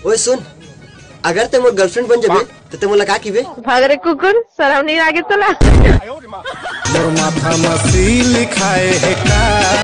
ओए सुन, अगर ते मोर गर्लफ्रेंड बन जाबे तो ते मोला का कीबे? भाग रे कुकुर, शर्म नहीं लागे तोला? मोर माथा मसी लिखाए है का